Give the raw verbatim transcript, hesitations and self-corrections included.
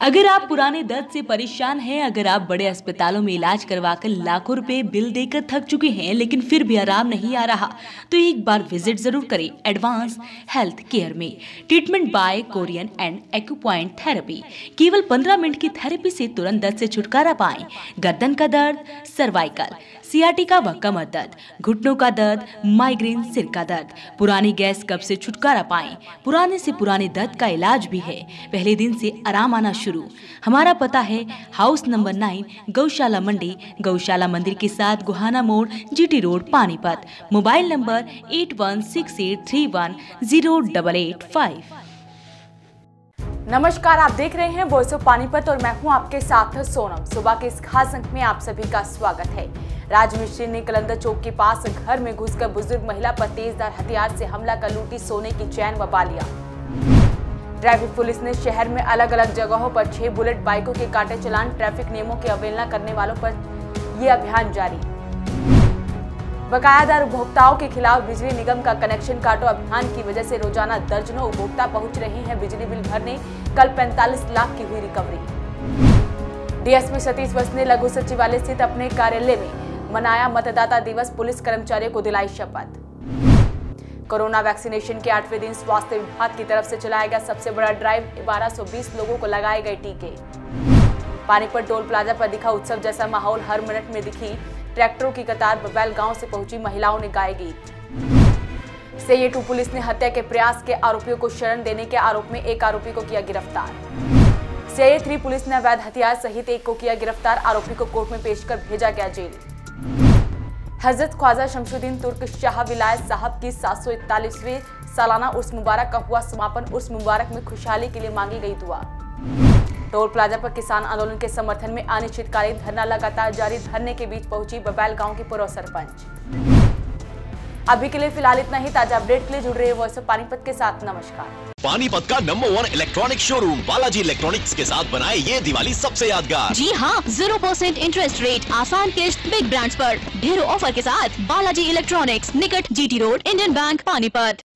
अगर आप पुराने दर्द से परेशान हैं, अगर आप बड़े अस्पतालों में इलाज करवाकर लाखों रुपए बिल देकर थक चुके हैं लेकिन फिर भी आराम नहीं आ रहा, तो एक बार विजिट जरूर करें एडवांस हेल्थ केयर में। Treatment by Korean and acupoint therapy. केवल पंद्रह मिनट की थेरेपी से तुरंत दर्द से छुटकारा पाएं। गर्दन का दर्द, सर्वाइकल, सियाटिका व कमर दर्द, घुटनों का दर्द, माइग्रेन, सिर का दर्द, पुरानी गैस कब्ज से छुटकारा पाएं। पुराने से पुराने दर्द का इलाज भी है। पहले दिन से आराम आना शुरू। हमारा पता है हाउस नंबर नाइन, गौशाला मंडी, गौशाला मंदिर के साथ गुहाना मोड़, GT road, Panipat. Mobile number eight one six eight three one zero double eight five. नमस्कार, आप देख रहे हैं वॉइस ऑफ पानीपत और मैं हूं आपके साथ सोनम। सुबह के इस खास अंक में आप सभी का स्वागत है। राज मिस्त्री ने कलंदर चौक के पास घर में घुसकर बुजुर्ग महिला पर तेजधार हथियार से हमला कर लूटी सोने की चैन व बालियां। ट्रैफिक पुलिस ने शहर में अलग अलग जगहों पर छह बुलेट बाइकों के काटे चालान। ट्रैफिक नियमों की अवहेलना करने वालों पर ये अभियान जारी। बकायादार उपभोक्ताओं के खिलाफ बिजली निगम का कनेक्शन काटो अभियान की वजह से रोजाना दर्जनों उपभोक्ता पहुंच रहे हैं बिजली बिल भरने। कल पैंतालीस लाख की हुई रिकवरी। डीएसपी सतीश वत्स ने लघु सचिवालय स्थित अपने कार्यालय में मनाया मतदाता दिवस। पुलिस कर्मचारियों को दिलाई शपथ। कोरोना वैक्सीनेशन के आठवें दिन स्वास्थ्य विभाग की तरफ से चलाया गया सबसे बड़ा ड्राइव। बारह सौ बीस लोगों को लगाए गए टीके। पानीपत टोल प्लाजा पर दिखा उत्सव जैसा माहौल। हर मिनट में दिखी ट्रैक्टरों की कतार। बबैल गांव से पहुंची महिलाओं ने गाए गीत। सीए टू पुलिस ने हत्या के प्रयास के आरोपियों को शरण देने के आरोप में एक आरोपी को किया गिरफ्तार। सीए थ्री पुलिस ने अवैध हथियार सहित एक को किया गिरफ्तार। आरोपी को कोर्ट में पेश कर भेजा गया जेल। हजरत ख्वाजा शमशुद्दीन तुर्क शाह विलायत साहब की सात सौ इकतालीसवीं सालाना उर्स मुबारक का हुआ समापन। उर्स मुबारक में खुशहाली के लिए मांगी गई दुआ। टोल प्लाजा पर किसान आंदोलन के समर्थन में अनिश्चितकालीन धरना लगातार जारी। धरने के बीच पहुंची बबैल गांव की पूर्व सरपंच। अभी के लिए फिलहाल इतना ही। ताजा अपडेट के लिए जुड़ रहे वॉइस ऑफ पानीपत के साथ। नमस्कार। पानीपत का number one electronic showroom Balaji electronics के साथ बनाए ये दिवाली सबसे यादगार। जी हाँ, जीरो परसेंट इंटरेस्ट रेट, आसान किस्त, बिग ब्रांड्स पर ढेरों ऑफर के साथ बालाजी इलेक्ट्रॉनिक्स, निकट GT road, Indian bank, Panipat.